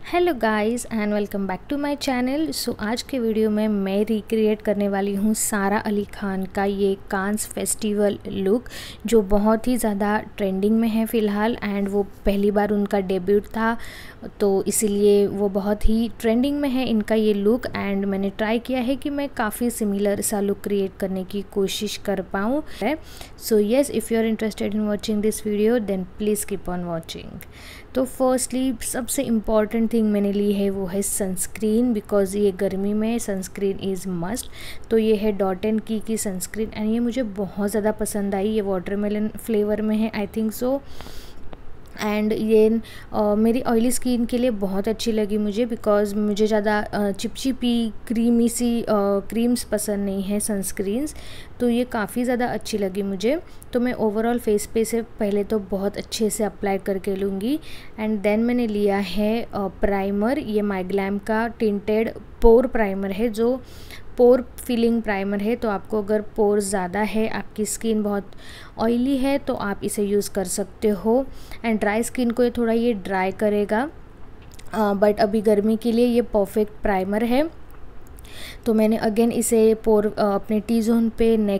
Hello guys and welcome back to my channel. So आज के video में मैं रिक्रिएट करने वाली हूँ सारा अली खान का ये कांस फेस्टिवल लुक, जो बहुत ही ज़्यादा ट्रेंडिंग में है फ़िलहाल। एंड वो पहली बार उनका डेब्यूट था, तो इसीलिए वो बहुत ही ट्रेंडिंग में है इनका ये लुक। एंड मैंने ट्राई किया है कि मैं काफ़ी सिमिलर सा लुक क्रिएट करने की कोशिश कर पाऊँ। So yes, if you are interested in watching this video then please keep on watching. तो फर्स्टली सबसे इम्पॉर्टेंट थिंग मैंने ली है वो है सनस्क्रीन, बिकॉज़ ये गर्मी में सनस्क्रीन इज़ मस्ट। तो ये है dot and key sunscreen and ये मुझे बहुत ज़्यादा पसंद आई। ये वाटरमेलन फ्लेवर में है आई थिंक सो। एंड ये मेरी ऑयली स्किन के लिए बहुत अच्छी लगी मुझे, बिकॉज़ मुझे ज़्यादा चिपचिपी क्रीमी सी क्रीम्स पसंद नहीं है सनस्क्रीन्स। तो ये काफ़ी ज़्यादा अच्छी लगी मुझे। तो मैं ओवरऑल फेस पे से पहले तो बहुत अच्छे से अप्लाई करके लूँगी। एंड देन मैंने लिया है प्राइमर। ये माइग्लैम का टिंटेड पोर प्राइमर है, जो पोर फिलिंग प्राइमर है। तो आपको अगर पोर ज़्यादा है, आपकी स्किन बहुत ऑयली है, तो आप इसे यूज़ कर सकते हो। एंड ड्राई स्किन को ये थोड़ा ड्राई करेगा, बट अभी गर्मी के लिए ये परफेक्ट प्राइमर है। तो मैंने अगेन इसे अपने टी जोन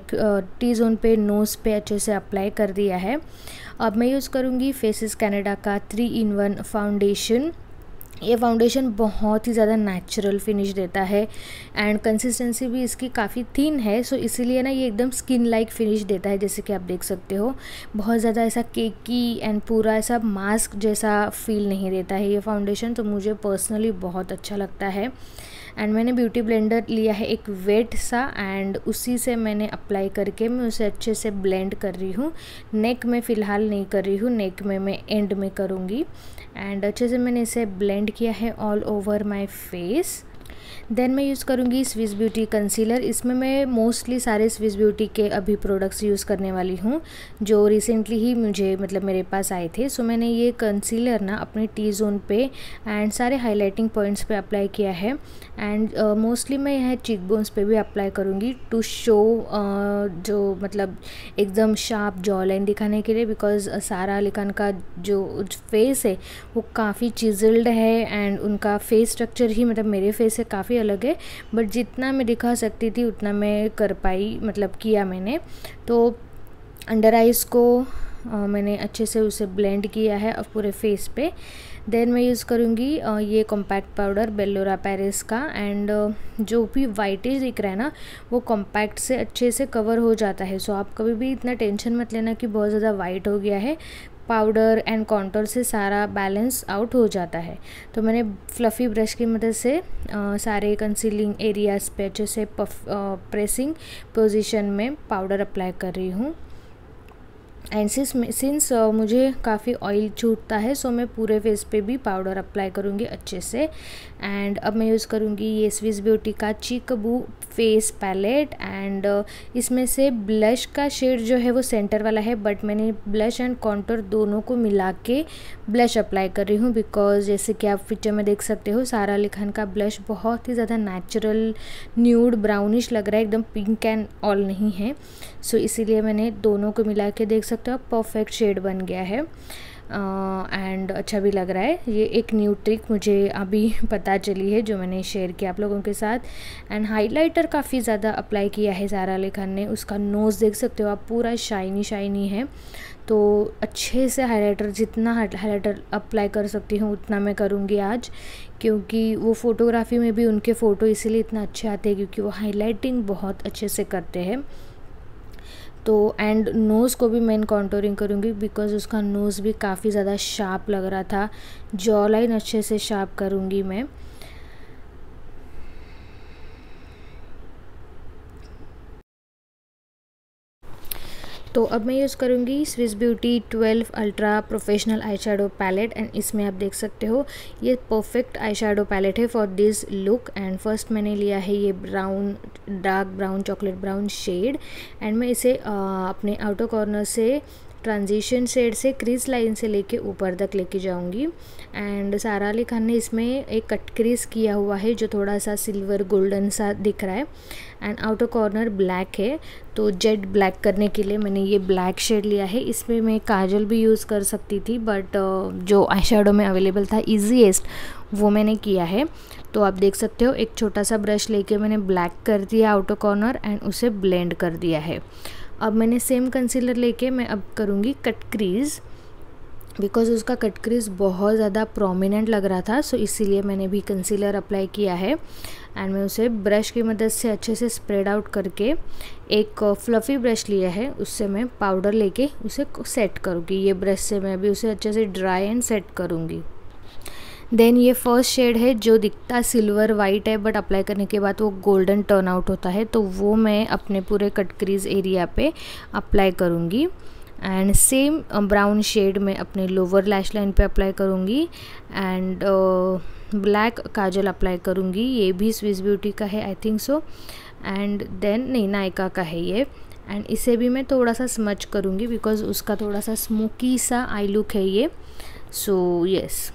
पे नोज़ पे अच्छे से अप्लाई कर दिया है। अब मैं यूज़ करूँगी फेसेस कैनेडा का 3-in-1 फाउंडेशन। ये फाउंडेशन बहुत ही ज़्यादा नेचुरल फिनिश देता है एंड कंसिस्टेंसी भी इसकी काफ़ी थिन है। सो इसीलिए ना ये एकदम स्किन लाइक फिनिश देता है, जैसे कि आप देख सकते हो। बहुत ज़्यादा ऐसा केकी एंड पूरा ऐसा मास्क जैसा फील नहीं देता है ये फाउंडेशन। तो मुझे पर्सनली बहुत अच्छा लगता है। एंड मैंने ब्यूटी ब्लेंडर लिया है एक वेट सा, एंड उसी से मैंने अप्लाई करके मैं उसे अच्छे से ब्लेंड कर रही हूँ। नेक में फ़िलहाल नहीं कर रही हूँ, नेक में मैं एंड में करूँगी। एंड अच्छे से मैंने इसे ब्लेंड किया है all over my face. Then मैं यूज़ करूँगी स्विस ब्यूटी कंसीलर। इसमें मैं मोस्टली सारे स्विस ब्यूटी के अभी प्रोडक्ट्स यूज़ करने वाली हूँ, जो रिसेंटली ही मेरे पास आए थे। सो मैंने ये कंसीलर ना अपने टी जोन पे एंड सारे हाइलाइटिंग पॉइंट्स पे अप्लाई किया है। एंड मोस्टली मैं यह चीक बोन्स पे भी अप्लाई करूँगी टू शो जो एकदम शार्प जॉ लाइन दिखाने के लिए, बिकॉज सारा अली खान का जो फेस है वो काफ़ी चिजल्ड है एंड उनका फेस स्ट्रक्चर ही मेरे फेस से काफ़ी अलग है। बट जितना मैं दिखा सकती थी उतना मैं कर पाई, किया मैंने। तो अंडर आइज़ को मैंने अच्छे से उसे ब्लेंड किया है अब पूरे फेस पे। देन मैं यूज़ करूँगी ये कॉम्पैक्ट पाउडर बेलोरा पेरिस का। एंड जो भी वाइटेज दिख रहा है ना, वो कॉम्पैक्ट से अच्छे से कवर हो जाता है। सो आप कभी भी इतना टेंशन मत लेना कि बहुत ज़्यादा वाइट हो गया है। पाउडर एंड कॉन्टोर से सारा बैलेंस आउट हो जाता है। तो मैंने फ्लफ़ी ब्रश की मदद से सारे कंसीलिंग एरियाज़ पे अच्छे से प्रेसिंग पोजीशन में पाउडर अप्लाई कर रही हूँ। एंड सिंस मुझे काफ़ी ऑयल छूटता है, सो मैं पूरे फेस पे भी पाउडर अप्लाई करूँगी अच्छे से। एंड अब मैं यूज़ करूँगी ये स्विस ब्यूटी का चिकबू फेस पैलेट। एंड इसमें से ब्लश का शेड जो है वो सेंटर वाला है, बट मैंने ब्लश एंड कॉन्टोर दोनों को मिला के ब्लश अप्लाई कर रही हूँ, बिकॉज जैसे कि आप पिक्चर में देख सकते हो सारा अली खान का ब्लश बहुत ही ज़्यादा नेचुरल न्यूड ब्राउनिश लग रहा है, एकदम पिंक एंड ऑल नहीं है। सो इसीलिए मैंने दोनों को मिला के देख सकते हो परफेक्ट शेड बन गया है। एंड अच्छा भी लग रहा है। ये एक न्यू ट्रिक मुझे अभी पता चली है, जो मैंने शेयर किया आप लोगों के साथ। एंड हाइलाइटर काफ़ी ज़्यादा अप्लाई किया है सारा अली खान ने। उसका नोज़ देख सकते हो आप, पूरा शाइनी है। तो अच्छे से हाइलाइटर, जितना हाइलाइटर अप्लाई कर सकती हूँ उतना मैं करूँगी आज, क्योंकि वो फ़ोटोग्राफी में भी उनके फ़ोटो इसीलिए इतना अच्छे आते हैं क्योंकि वो हाइलाइटिंग बहुत अच्छे से करते हैं। तो एंड नोज़ को भी मैं कॉन्टोरिंग करूँगी, बिकॉज उसका नोज़ भी काफ़ी ज़्यादा शार्प लग रहा था। जॉ लाइन अच्छे से शार्प करूँगी मैं। तो अब मैं यूज़ करूँगी Swiss beauty 12 ultra professional eye shadow palette. And इसमें आप देख सकते हो ये परफेक्ट आई शेडो पैलेट है for this look. And first मैंने लिया है ये dark brown chocolate brown shade. And मैं इसे अपने आउटर कॉर्नर से ट्रांजिशन शेड से क्रीज लाइन से लेके ऊपर तक लेके जाऊंगी। एंड सारा अली खान ने इसमें एक कट क्रीज किया हुआ है जो थोड़ा सा सिल्वर गोल्डन सा दिख रहा है। एंड आउटर कॉर्नर ब्लैक है, तो जेड ब्लैक करने के लिए मैंने ये ब्लैक शेड लिया है। इसमें मैं काजल भी यूज़ कर सकती थी, बट जो आई शेडो में अवेलेबल था ईजीएस्ट वो मैंने किया है। तो आप देख सकते हो एक छोटा सा ब्रश लेके मैंने ब्लैक कर दिया आउटर कॉर्नर एंड उसे ब्लेंड कर दिया है। अब मैंने सेम कंसीलर लेके मैं अब करूँगी कट क्रीज़, बिकॉज़ उसका कट क्रीज़ बहुत ज़्यादा प्रोमिनेंट लग रहा था, सो इसीलिए मैंने भी कंसीलर अप्लाई किया है। एंड मैं उसे ब्रश की मदद से अच्छे से स्प्रेड आउट करके एक फ्लफ़ी ब्रश लिया है, उससे मैं पाउडर लेके उसे सेट करूँगी। ये ब्रश से मैं भी उसे अच्छे से ड्राई एंड सेट करूँगी। देन ये फर्स्ट शेड है जो दिखता सिल्वर वाइट है, बट अप्लाई करने के बाद वो गोल्डन टर्न आउट होता है, तो वो मैं अपने पूरे कट क्रीज़ एरिया पे अप्लाई करूँगी। एंड सेम ब्राउन शेड में अपने लोअर लैश लाइन पे अप्लाई करूँगी एंड ब्लैक काजल अप्लाई करूँगी। ये भी स्विस ब्यूटी का है I think so, and then नहीं नायका का है ये। एंड इसे भी मैं थोड़ा सा स्मच करूँगी बिकॉज़ उसका थोड़ा सा स्मोकी सा आई लुक है ये। सो यस,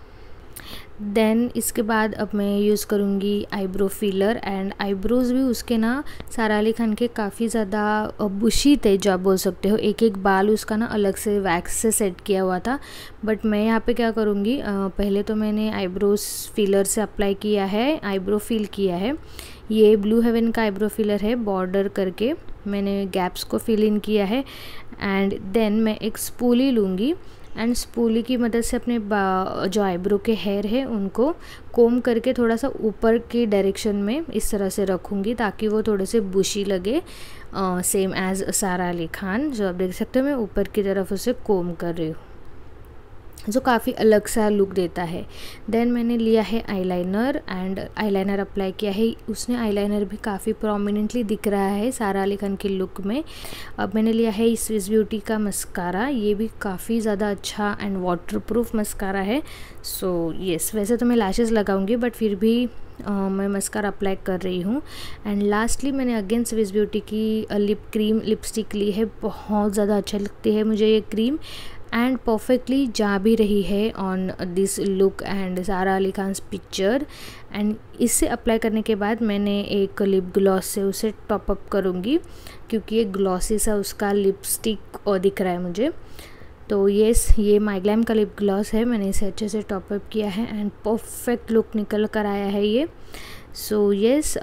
देन इसके बाद अब मैं यूज़ करूँगी आईब्रो फिलर। एंड आईब्रोज़ भी उसके ना सारा अली खान के काफ़ी ज़्यादा बुशी थे, जो आप बोल सकते हो। एक एक बाल उसका ना अलग से वैक्स से सेट किया हुआ था, बट मैं यहाँ पे क्या करूँगी, पहले तो मैंने आईब्रोज फिलर से अप्लाई किया है, आईब्रो फिल किया है। ये ब्लू हेवन का आईब्रो फिलर है, बॉर्डर करके मैंने गैप्स को फिल इन किया है। एंड देन मैं एक स्पूली लूँगी एंड स्पूली की मदद से अपने जो आईब्रो के हेयर है उनको कोम करके थोड़ा सा ऊपर की डायरेक्शन में इस तरह से रखूँगी, ताकि वो थोड़े से बुशी लगे, सेम एज सारा अली खान। जो आप देख सकते हो मैं ऊपर की तरफ उसे कोम कर रही हूँ, जो काफ़ी अलग सा लुक देता है। देन मैंने लिया है आईलाइनर एंड आईलाइनर अप्लाई किया है। उसने आईलाइनर भी काफ़ी प्रोमिनेंटली दिख रहा है सारा अली खान के लुक में। अब मैंने लिया है स्विस ब्यूटी का मस्कारा, ये भी काफ़ी ज़्यादा अच्छा एंड वाटरप्रूफ मस्कारा है। सो यस, वैसे तो मैं लैशेज़ लगाऊंगी बट फिर भी मैं मस्कारा अप्लाई कर रही हूँ। एंड लास्टली मैंने अगेन स्विस ब्यूटी की लिप क्रीम लिपस्टिक ली है, बहुत ज़्यादा अच्छा लगती है मुझे ये क्रीम एंड परफेक्टली जा भी रही है on this look and Sara Ali Khan picture. And इसे अप्लाई करने के बाद मैंने एक लिप ग्लॉस से उसे टॉप अप करूँगी, क्योंकि ये ग्लॉसी सा उसका लिपस्टिक दिख रहा है मुझे। तो ये माइग्लैम का लिप ग्लॉस है, मैंने इसे अच्छे से टॉप अप किया है एंड परफेक्ट लुक निकल कर आया है ये। सो यस,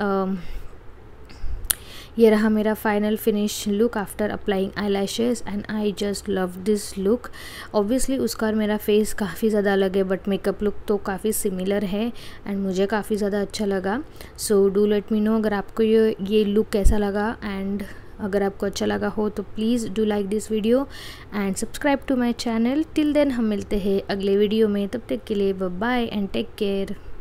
ये रहा मेरा final finish look after applying eyelashes and I just love this look. Obviously उसका और मेरा फेस काफ़ी ज़्यादा अलग है, बट मेकअप लुक तो काफ़ी सिमिलर है एंड मुझे काफ़ी ज़्यादा अच्छा लगा। So do let me know अगर आपको ये लुक कैसा लगा, एंड अगर आपको अच्छा लगा हो तो please do like this video and subscribe to my channel. Till then हम मिलते हैं अगले वीडियो में, तब तक के लिए bye bye and take care.